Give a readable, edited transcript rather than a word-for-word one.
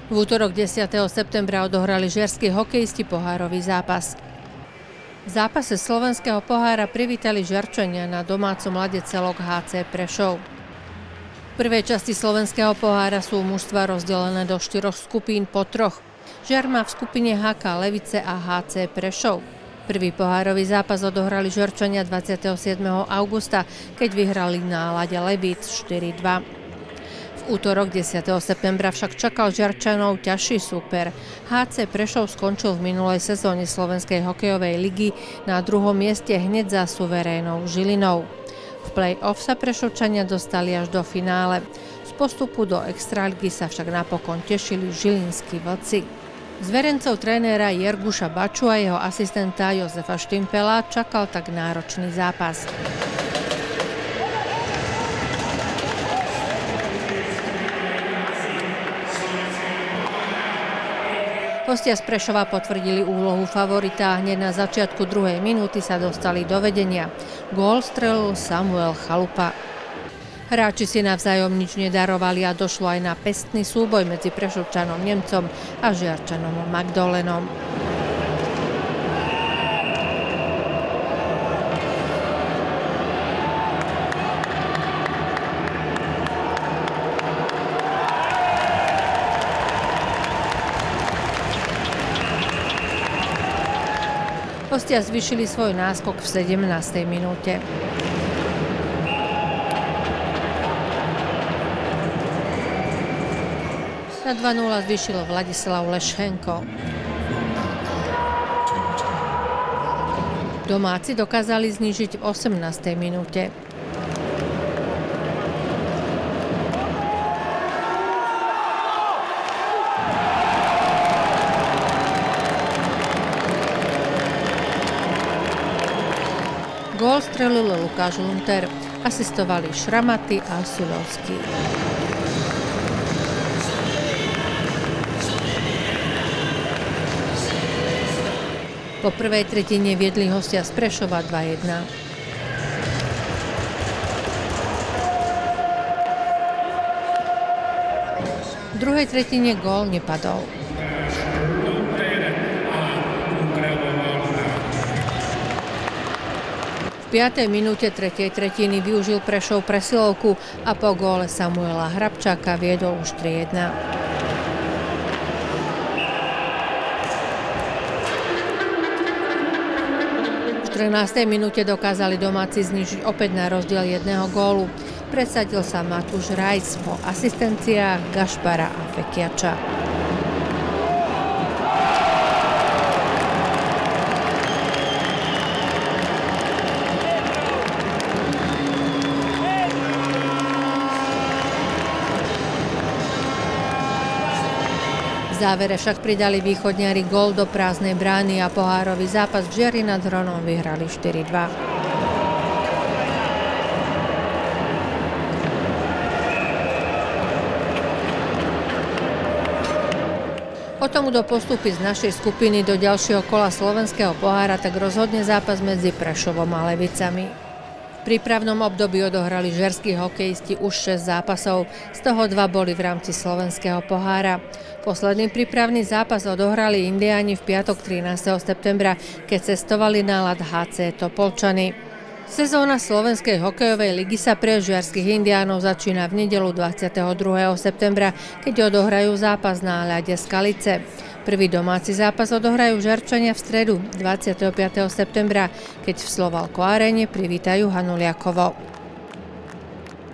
V útorok 10. septembra odohrali žiarski hokejisti pohárový zápas. V zápase slovenského pohára privítali Žiarčania na domácom ľade celok HC Prešov. V prvej časti slovenského pohára sú mužstva rozdelené do 4 skupín po 3. Žiar má v skupine HK Levice a HC Prešov. Prvý pohárový zápas odohrali Žiarčania 27. augusta, keď vyhrali na ľade Lebíc 4-2. V útorok 10. septembra však čakal Žiarčanov ťažší súper. HC Prešov skončil v minulej sezóne Slovenskej hokejovej ligy na 2. mieste hneď za suverénou Žilinou. V play-off sa Prešovčania dostali až do finále. Z postupu do extraligy sa však napokon tešili žilinskí vlci. Z verencov trénera Jerguša Baču a jeho asistenta Jozefa Štimpela čakal tak náročný zápas. Hostia z Prešova potvrdili úlohu favorita a hneď na začiatku 2. minúty sa dostali do vedenia. Gól strelil Samuel Chalupa. Hráči si navzájom nič nedarovali a došlo aj na pestný súboj medzi Prešovčanom Nemcom a Žiarčanom Magdolenom. Hostia zvýšili svoj náskok v 17. minúte. Na 2-0 zvýšil Vladislav Lešhenko. Domáci dokázali znížiť v 18. minúte. Gól strelil Lukáš Lunter, asistovali Šramaty a Sulovský. Po prvej tretine viedli hostia z Prešova 2-1. V druhej tretine gól nepadol. V 5. minúte 3. tretiny využil Prešov presilovku a po góle Samuela Hrabčáka viedol už 3-1. V 14. minúte dokázali domáci znížiť opäť na rozdiel 1 gólu. Presadil sa Matúš Rajc po asistenciách Gašpara a Fekiača. V závere však pridali východňari gól do prázdnej brány a pohárový zápas v Žiari nad Hronom vyhrali 4-2. O tomu, kto postúpi z našej skupiny do ďalšieho kola slovenského pohára, tak rozhodne zápas medzi Prešovom a Levicami. V prípravnom období odohrali žiarski hokejisti už 6 zápasov, z toho 2 boli v rámci slovenského pohára. Posledný prípravný zápas odohrali Indiáni v piatok 13. septembra, keď cestovali na ľad HC Topolčany. Sezóna Slovenskej hokejovej ligy sa pre žiarskych Indiánov začína v nedeľu 22. septembra, keď odohrajú zápas na ľade Skalice. Prvý domáci zápas odohrajú Žiarčania v stredu 25. septembra, keď v Slovalko Aréne privítajú Hanuliakovo.